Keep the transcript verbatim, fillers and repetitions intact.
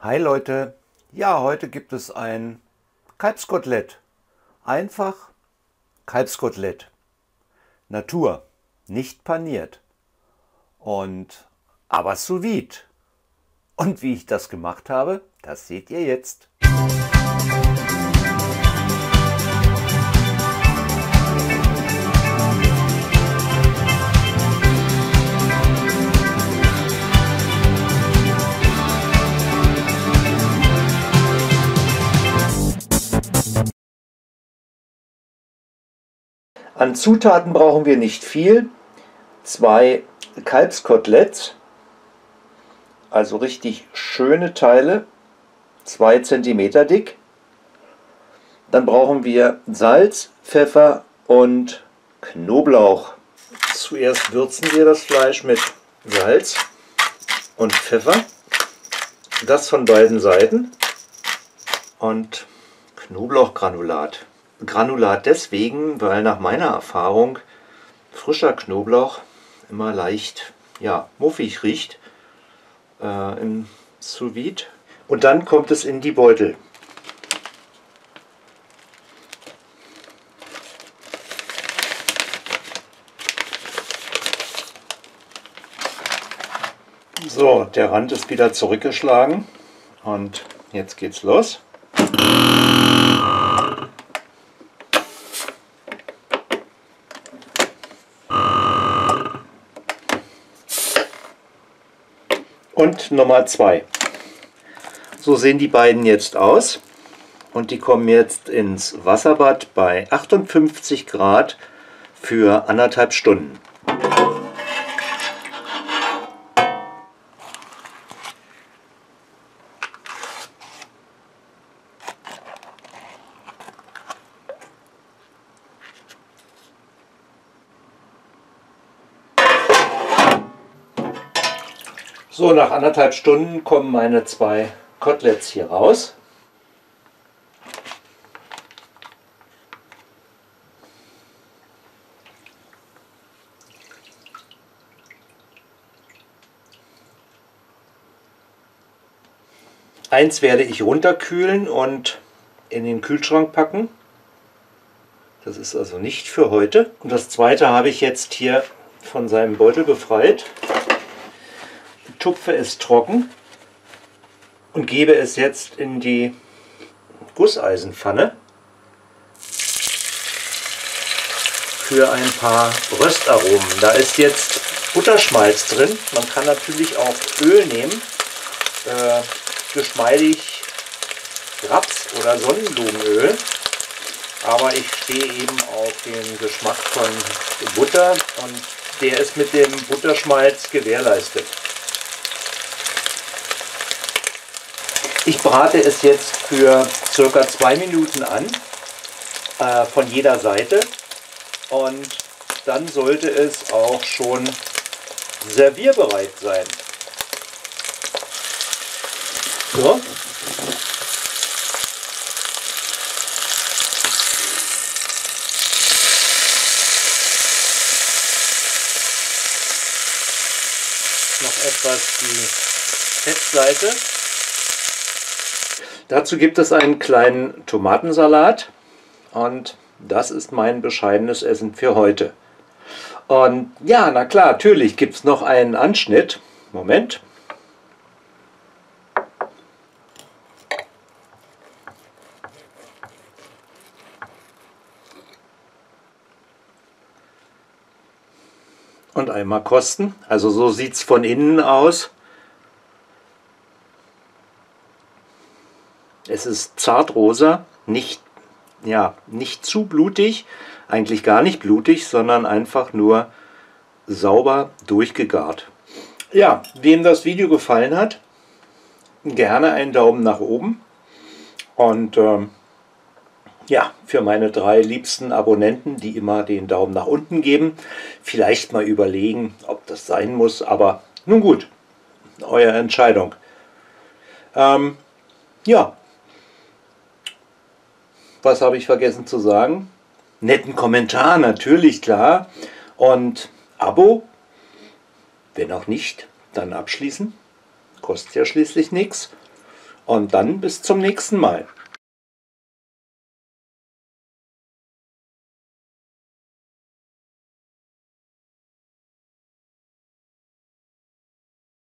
Hi Leute, ja, heute gibt es ein Kalbskotelett. Einfach Kalbskotelett. Natur, nicht paniert. Und aber sous vide. Und wie ich das gemacht habe, das seht ihr jetzt. An Zutaten brauchen wir nicht viel. Zwei Kalbskoteletts, also richtig schöne Teile, zwei Zentimeter dick. Dann brauchen wir Salz, Pfeffer und Knoblauch. Zuerst würzen wir das Fleisch mit Salz und Pfeffer. Das von beiden Seiten. Und Knoblauchgranulat. Granulat deswegen, weil nach meiner Erfahrung frischer Knoblauch immer leicht, ja, muffig riecht äh, im Sous vide. Und dann kommt es in die Beutel. So, der Rand ist wieder zurückgeschlagen und jetzt geht's los. Und Nummer zwei. So sehen die beiden jetzt aus und die kommen jetzt ins Wasserbad bei achtundfünfzig Grad für anderthalb Stunden. So, nach anderthalb Stunden kommen meine zwei Koteletts hier raus. Eins werde ich runterkühlen und in den Kühlschrank packen. Das ist also nicht für heute. Und das zweite habe ich jetzt hier von seinem Beutel befreit. Tupfe es trocken und gebe es jetzt in die Gusseisenpfanne für ein paar Röstaromen. Da ist jetzt Butterschmalz drin. Man kann natürlich auch Öl nehmen, äh, geschmeidig Raps- oder Sonnenblumenöl. Aber ich stehe eben auf den Geschmack von Butter und der ist mit dem Butterschmalz gewährleistet. Ich brate es jetzt für circa zwei Minuten an, äh, von jeder Seite, und dann sollte es auch schon servierbereit sein. So. Noch etwas die Fettseite. Dazu gibt es einen kleinen Tomatensalat und das ist mein bescheidenes Essen für heute. Und ja, na klar, natürlich gibt es noch einen Anschnitt. Moment. Und einmal kosten. Also so sieht es von innen aus. Es ist zartrosa, nicht, ja, nicht zu blutig, eigentlich gar nicht blutig, sondern einfach nur sauber durchgegart. Ja, wem das Video gefallen hat, gerne einen Daumen nach oben. Und ähm, ja, für meine drei liebsten Abonnenten, die immer den Daumen nach unten geben, vielleicht mal überlegen, ob das sein muss. Aber nun gut, eure Entscheidung. Ähm, ja. Was habe ich vergessen zu sagen? Netten Kommentar, natürlich, klar. Und Abo, wenn auch nicht, dann abschließen. Kostet ja schließlich nichts. Und dann bis zum nächsten Mal.